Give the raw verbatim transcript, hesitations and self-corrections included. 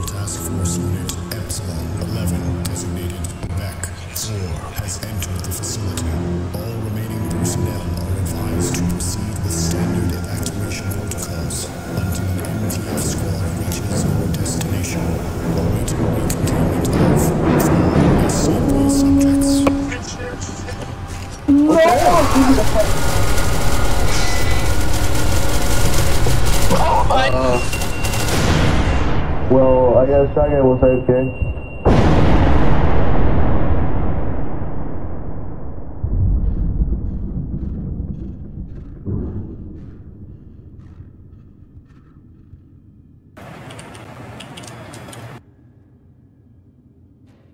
Special Task Force Unit Epsilon eleven, designated Beck four, has entered the facility. All remaining personnel are advised to proceed with standard evacuation protocols until an M T F squad reaches your destination, awaiting recontainment of four S C P subjects. No! Oh my! Uh, well, I guess Shotgun will say okay.